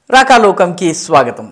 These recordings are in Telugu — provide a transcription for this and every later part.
రాకాలోకంకి స్వాగతం.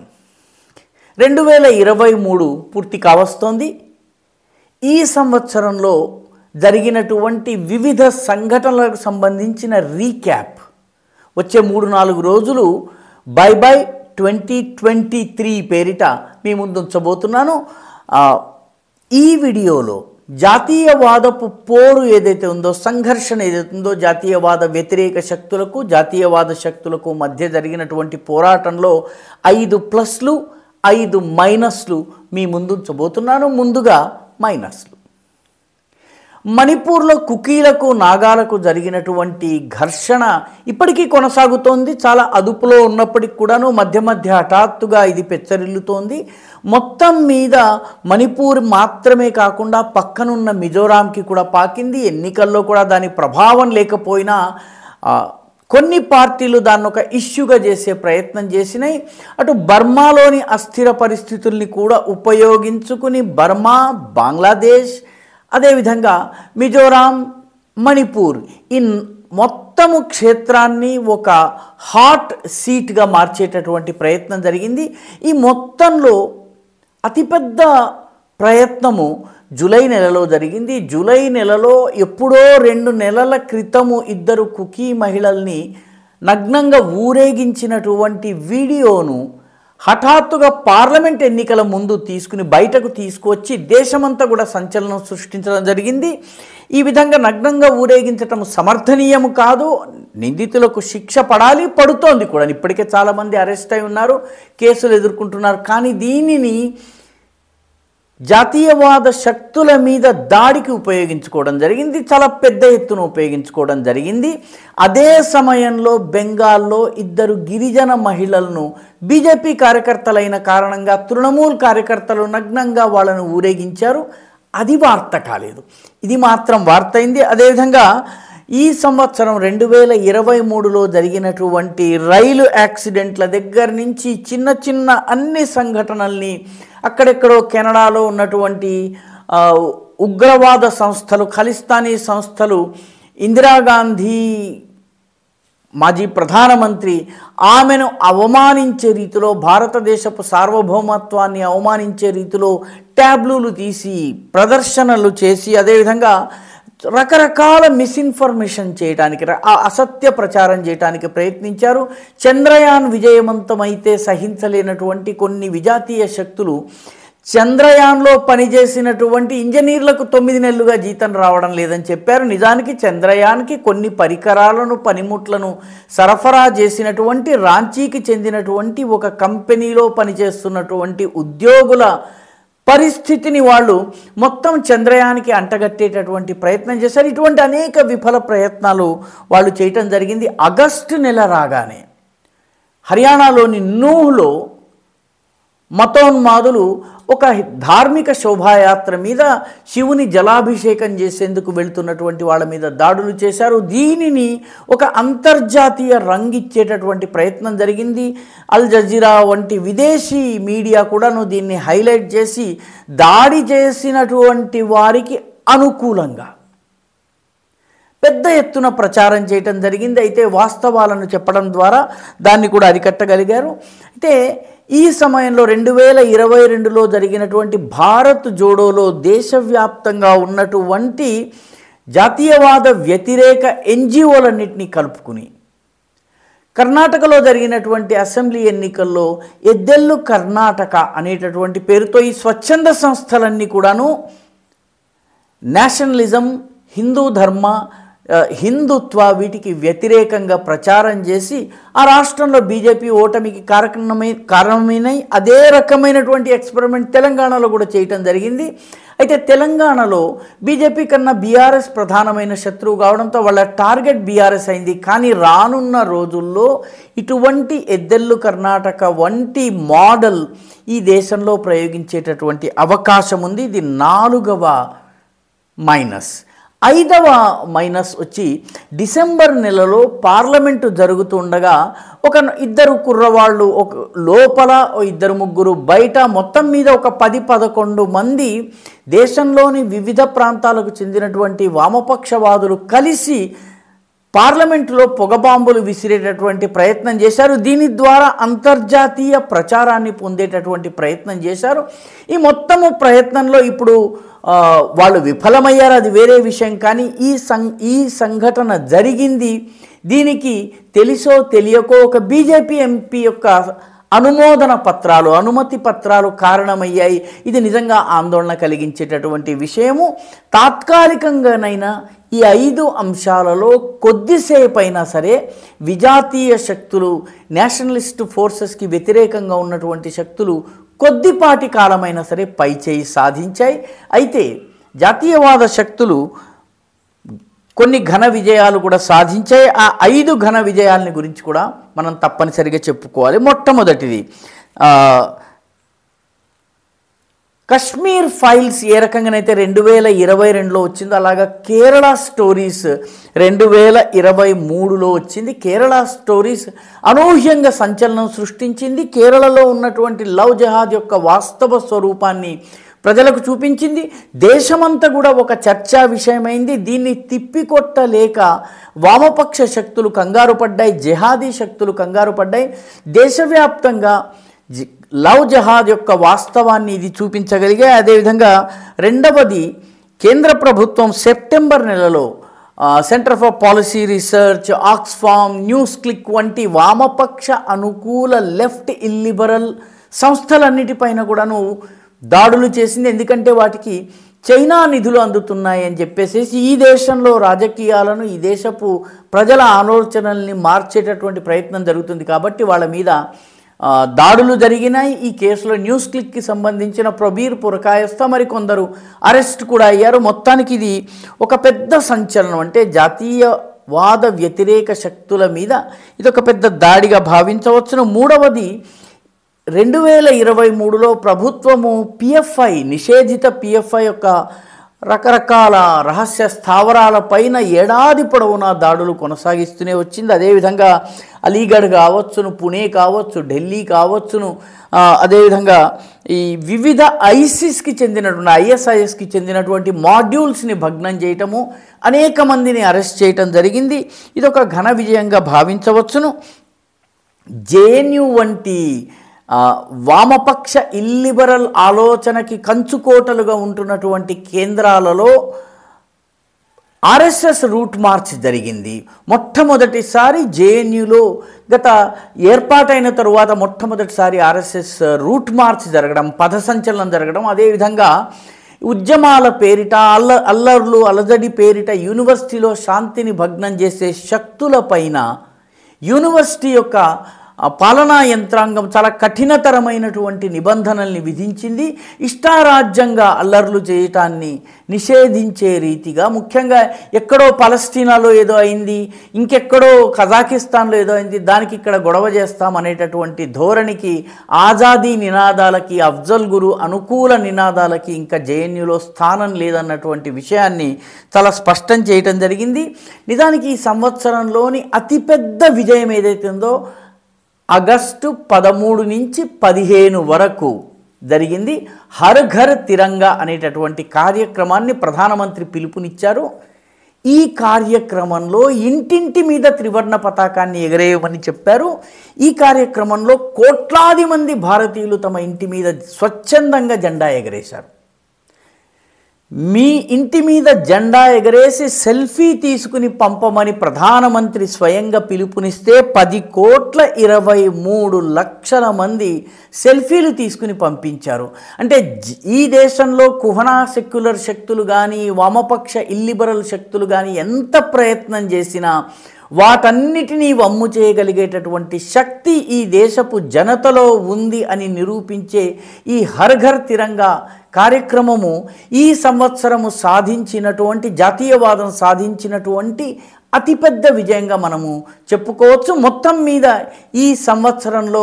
2023 పూర్తి కావస్తోంది. ఈ సంవత్సరంలో జరిగినటువంటి వివిధ సంఘటనలకు సంబంధించిన రీక్యాప్ వచ్చే 3-4 రోజులు బై 2023 పేరిట మీ ముందు ఉంచబోతున్నాను. ఈ వీడియోలో జాతీయవాదపు పోరు ఏదైతే ఉందో, సంఘర్షణ ఏదైతే ఉందో, జాతీయవాద వ్యతిరేక శక్తులకు జాతీయవాద శక్తులకు మధ్య జరిగినటువంటి పోరాటంలో 5 ప్లస్లు 5 మైనస్లు మీ ముందు ఉంచబోతున్నాను. ముందుగా మైనస్లు. మణిపూర్లో కుకీలకు నాగాలకు జరిగినటువంటి ఘర్షణ ఇప్పటికీ కొనసాగుతోంది. చాలా అదుపులో ఉన్నప్పటికీ కూడాను మధ్య మధ్య హఠాత్తుగా ఇది పెచ్చరిల్లుతోంది. మొత్తం మీద మణిపూర్ మాత్రమే కాకుండా పక్కనున్న మిజోరాంకి కూడా పాకింది. ఎన్నికల్లో కూడా దాని ప్రభావం లేకపోయినా కొన్ని పార్టీలు దాన్ని ఒక ఇష్యూగా చేసే ప్రయత్నం చేసినాయి. అటు బర్మాలోని అస్థిర పరిస్థితుల్ని కూడా ఉపయోగించుకుని బర్మా, బంగ్లాదేశ్, అదేవిధంగా మిజోరాం, మణిపూర్ ఈ మొత్తము క్షేత్రాన్ని ఒక హాట్ సీట్గా మార్చేటటువంటి ప్రయత్నం జరిగింది. ఈ మొత్తంలో అతిపెద్ద ప్రయత్నము జూలై నెలలో జరిగింది. జూలై నెలలో ఎప్పుడో 2 నెలల క్రితము 2 కుకీ మహిళల్ని నగ్నంగా ఊరేగించినటువంటి వీడియోను హఠాత్తుగా పార్లమెంట్ ఎన్నికల ముందు బయటకు తీసుకువచ్చి దేశమంతా కూడా సంచలనం సృష్టించడం జరిగింది. ఈ విధంగా నగ్నంగా ఊరేగించటం సమర్థనీయము కాదు. నిందితులకు శిక్ష పడాలి, పడుతోంది కూడా. ఇప్పటికే చాలామంది అరెస్ట్ అయి ఉన్నారు, కేసులు ఎదుర్కొంటున్నారు. కానీ దీనిని జాతీయవాద శక్తుల మీద దాడికి ఉపయోగించుకోవడం జరిగింది. చాలా పెద్ద ఎత్తున ఉపయోగించుకోవడం జరిగింది. అదే సమయంలో బెంగాల్లో 2 గిరిజన మహిళలను బీజేపీ కార్యకర్తలైన కారణంగా తృణమూల్ కార్యకర్తలు నగ్నంగా వాళ్ళను ఊరేగించారు. అది వార్త కాలేదు, ఇది మాత్రం వార్త అయింది. అదేవిధంగా ఈ సంవత్సరం 2023లో జరిగినటువంటి రైలు యాక్సిడెంట్ల దగ్గర నుంచి చిన్న చిన్న అన్ని సంఘటనల్ని, అక్కడెక్కడో కెనడాలో ఉన్నటువంటి ఉగ్రవాద సంస్థలు, ఖలిస్తానీ సంస్థలు, ఇందిరాగాంధీ మాజీ ప్రధానమంత్రి, ఆమెను అవమానించే రీతిలో, భారతదేశపు సార్వభౌమత్వాన్ని అవమానించే రీతిలో ట్యాబ్లూలు తీసి ప్రదర్శనలు చేసి, అదేవిధంగా రకరకాల మిస్ఇన్ఫర్మేషన్ చేయడానికి, అసత్య ప్రచారం చేయడానికి ప్రయత్నించారు. చంద్రయాన్ విజయవంతమైతే సహించలేనటువంటి కొన్ని విజాతీయ శక్తులు చంద్రయాన్లో పనిచేసినటువంటి ఇంజనీర్లకు 9 నెలలుగా జీతం రావడం లేదని చెప్పారు. నిజానికి చంద్రయాన్కి కొన్ని పరికరాలను, పనిముట్లను సరఫరా చేసినటువంటి రాంచీకి చెందినటువంటి ఒక కంపెనీలో పనిచేస్తున్నటువంటి ఉద్యోగుల పరిస్థితిని వాళ్ళు మొత్తం చంద్రయానికి అంటగట్టేటటువంటి ప్రయత్నం చేశారు. ఇటువంటి అనేక విఫల ప్రయత్నాలు వాళ్ళు చేయటం జరిగింది. ఆగస్టు నెల రాగానే హర్యానాలోని నూహ్లో మతోన్మాదులు ఒక ధార్మిక శోభాయాత్ర మీద శివుని జలాభిషేకం చేసేందుకు వెళ్తున్నటువంటి వాళ్ళ మీద దాడులు చేశారు. దీనిని ఒక అంతర్జాతీయ రంగిచ్చేటటువంటి ప్రయత్నం జరిగింది. అల్ జజీరా వంటి విదేశీ మీడియా కూడాను దీన్ని హైలైట్ చేసి దాడి చేసినటువంటి వారికి అనుకూలంగా పెద్ద ఎత్తున ప్రచారం చేయటం జరిగింది. అయితే వాస్తవాలను చెప్పడం ద్వారా దాన్ని కూడా అరికట్టగలిగారు. అయితే ఈ సమయంలో 2022లో జరిగినటువంటి భారత్ జోడోలో దేశవ్యాప్తంగా ఉన్నటువంటి జాతీయవాద వ్యతిరేక ఎన్జిఓలన్నింటినీ కలుపుకుని కర్ణాటకలో జరిగినటువంటి అసెంబ్లీ ఎన్నికల్లో ఎద్దెల్లు కర్ణాటక అనేటటువంటి పేరుతో ఈ స్వచ్ఛంద సంస్థలన్నీ కూడాను నేషనలిజం, హిందూ ధర్మ, హిందుత్వ వీటికి వ్యతిరేకంగా ప్రచారం చేసి ఆ రాష్ట్రంలో బీజేపీ ఓటమికి కారణమైనాయి. అదే రకమైనటువంటి ఎక్స్పెరిమెంట్ తెలంగాణలో కూడా చేయటం జరిగింది. అయితే తెలంగాణలో బీజేపీ కన్నా బీఆర్ఎస్ ప్రధానమైన శత్రువు కావడంతో వాళ్ళ టార్గెట్ బీఆర్ఎస్ అయింది. కానీ రానున్న రోజుల్లో ఇటువంటి ఎద్దెల్లు కర్ణాటక వంటి మోడల్ ఈ దేశంలో ప్రయోగించేటటువంటి అవకాశం ఉంది. ఇది 4వ మైనస్. 5వ మైనస్ వచ్చి డిసెంబర్ నెలలో పార్లమెంటు జరుగుతుండగా ఒక 2 కుర్రవాళ్ళు, ఒక లోపల 2-3 బయట, మొత్తం మీద ఒక 10-11 మంది దేశంలోని వివిధ ప్రాంతాలకు చెందినటువంటి వామపక్షవాదులు కలిసి పార్లమెంటులో పొగబాంబులు విసిరేటటువంటి ప్రయత్నం చేశారు. దీని ద్వారా అంతర్జాతీయ ప్రచారాన్ని పొందేటటువంటి ప్రయత్నం చేశారు. ఈ మొత్తము ప్రయత్నంలో ఇప్పుడు వాళ్ళు విఫలమయ్యారు, అది వేరే విషయం. కానీ ఈ సంఘటన జరిగింది. దీనికి తెలిసో తెలియకో ఒక బీజేపీ ఎంపీ యొక్క అనుమతి పత్రాలు కారణమయ్యాయి. ఇది నిజంగా ఆందోళన కలిగించేటటువంటి విషయము. తాత్కాలికంగానైనా ఈ 5 అంశాలలో కొద్దిసేపు అయినా సరే విజాతీయ శక్తులు, నేషనలిస్ట్ ఫోర్సెస్కి వ్యతిరేకంగా ఉన్నటువంటి శక్తులు కొద్దిపాటి కాలమైనా సరే పైచేయి సాధించాయి. అయితే జాతీయవాద శక్తులు కొన్ని ఘన విజయాలు కూడా సాధించాయి. ఆ 5 ఘన విజయాలని గురించి కూడా మనం తప్పనిసరిగా చెప్పుకోవాలి. మొట్టమొదటిది కశ్మీర్ ఫైల్స్ ఏ రకంగానైతే 2022లో వచ్చిందో అలాగా కేరళ స్టోరీస్ 2023లో వచ్చింది. కేరళ స్టోరీస్ అనూహ్యంగా సంచలనం సృష్టించింది. కేరళలో ఉన్నటువంటి లవ్ జహాద్ యొక్క వాస్తవ స్వరూపాన్ని ప్రజలకు చూపించింది. దేశమంతా కూడా ఒక చర్చా విషయమైంది. దీన్ని తిప్పికొట్టలేక వామపక్ష శక్తులు కంగారు పడ్డాయి, జిహాదీ శక్తులు కంగారు పడ్డాయి. దేశవ్యాప్తంగా లవ్ జహాద్ యొక్క వాస్తవాన్ని ఇది చూపించగలిగే. అదేవిధంగా రెండవది, కేంద్ర ప్రభుత్వం సెప్టెంబర్ నెలలో centre for policy research, Oxfam, NewsClick వంటి వామపక్ష అనుకూల లెఫ్ట్ ఇల్లిబరల్ సంస్థలన్నిటిపైన కూడాను దాడులు చేసింది. ఎందుకంటే వాటికి చైనా నిధులు అందుతున్నాయి అని చెప్పేసి ఈ దేశంలో రాజకీయాలను, ఈ దేశపు ప్రజల ఆలోచనల్ని మార్చేటటువంటి ప్రయత్నం జరుగుతుంది. కాబట్టి వాళ్ళ మీద దాడులు జరిగినాయి. ఈ కేసులో న్యూస్ క్లిక్కి సంబంధించిన ప్రబీర్ పురకాయస్థ మరికొందరు అరెస్ట్ కూడా అయ్యారు. మొత్తానికి ఇది ఒక పెద్ద సంచలనం. అంటే జాతీయవాద వ్యతిరేక శక్తుల మీద ఇది ఒక పెద్ద దాడిగా భావించవచ్చును. మూడవది, 2023లో ప్రభుత్వము పిఎఫ్ఐ, నిషేధిత పిఎఫ్ఐ యొక్క రకరకాల రహస్య స్థావరాల పైన ఏడాది పొడవునా దాడులు కొనసాగిస్తూనే వచ్చింది. అదేవిధంగా అలీగఢ్ కావచ్చును, పుణే కావచ్చు, ఢిల్లీ కావచ్చును, అదేవిధంగా ఈ వివిధ ఐసిస్కి చెందినటువంటి ఐఎస్ఐఎస్కి చెందినటువంటి మాడ్యూల్స్ని భగ్నం చేయటము, అనేక మందిని అరెస్ట్ చేయటం జరిగింది. ఇది ఒక ఘన విజయంగా భావించవచ్చును. జేఎన్యూ వంటి వామపక్ష ఇల్లిబరల్ ఆలోచనకి కంచుకోటలుగా ఉంటున్నటువంటి కేంద్రాలలో ఆర్ఎస్ఎస్ రూట్ మార్చ్ జరిగింది. మొట్టమొదటిసారి జేఎన్యూలో గత ఏర్పాటైన తరువాత మొట్టమొదటిసారి ఆర్ఎస్ఎస్ రూట్ మార్చ్ జరగడం, పథసంచలనం జరగడం, అదేవిధంగా ఉద్యమాల పేరిట, అల్లర్లు అలజడి పేరిట యూనివర్సిటీలో శాంతిని భగ్నం చేసే శక్తులపైన యూనివర్సిటీ యొక్క పాలనా యంత్రాంగం చాలా కఠినతరమైనటువంటి నిబంధనల్ని విధించింది. ఇష్టారాజ్యంగా అల్లర్లు చేయటాన్ని నిషేధించే రీతిగా, ముఖ్యంగా ఎక్కడో పలస్తీనాలో ఏదో అయింది, ఇంకెక్కడో కజాకిస్తాన్లో ఏదో అయింది, దానికి ఇక్కడ గొడవ చేస్తాం అనేటటువంటి ధోరణికి, ఆజాదీ నినాదాలకి, అఫ్జల్ గురు అనుకూల నినాదాలకి ఇంకా జేఎన్యూలో స్థానం లేదన్నటువంటి విషయాన్ని చాలా స్పష్టం చేయటం జరిగింది. నిజానికి ఈ సంవత్సరంలోని అతిపెద్ద విజయం ఏదైతే ఉందో ఆగస్టు 13 నుంచి 15 వరకు జరిగింది. హర్ ఘర్ తిరంగా అనేటటువంటి కార్యక్రమాన్ని ప్రధానమంత్రి పిలుపునిచ్చారు. ఈ కార్యక్రమంలో ఇంటింటి మీద త్రివర్ణ పతాకాన్ని ఎగరేయమని చెప్పారు. ఈ కార్యక్రమంలో కోట్లాది మంది భారతీయులు తమ ఇంటి మీద స్వచ్ఛందంగా జెండా ఎగరేశారు. మీ ఇంటి మీద జెండా ఎగరేసి సెల్ఫీ తీసుకుని పంపమని ప్రధానమంత్రి స్వయంగా పిలుపునిస్తే 10,23,00,000 మంది సెల్ఫీలు తీసుకుని పంపించారు. అంటే ఈ దేశంలో కుహనా సెక్యులర్ శక్తులు కానీ, వామపక్ష ఇల్లిబరల్ శక్తులు కానీ ఎంత ప్రయత్నం చేసినా వాటన్నిటినీ వమ్ము చేయగలిగేటటువంటి శక్తి ఈ దేశపు జనతలో ఉంది అని నిరూపించే ఈ హర్ ఘర్ తిరంగా కార్యక్రమము ఈ సంవత్సరము సాధించినటువంటి, జాతీయవాదం సాధించినటువంటి అతిపెద్ద విజయంగా మనము చెప్పుకోవచ్చు. మొత్తం మీద ఈ సంవత్సరంలో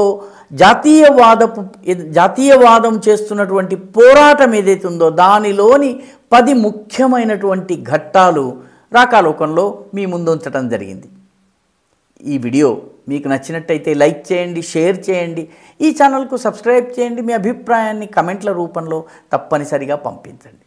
జాతీయవాదం చేస్తున్నటువంటి పోరాటం ఏదైతే ఉందో దానిలోని 10 ముఖ్యమైనటువంటి ఘట్టాలు రాకాలోకంలో మీ ముందు ఉంచడం జరిగింది. ఈ వీడియో మీకు నచ్చినట్టయితే లైక్ చేయండి, షేర్ చేయండి, ఈ ఛానల్కు సబ్స్క్రైబ్ చేయండి. మీ అభిప్రాయాన్ని కమెంట్ల రూపంలో తప్పనిసరిగా పంపించండి.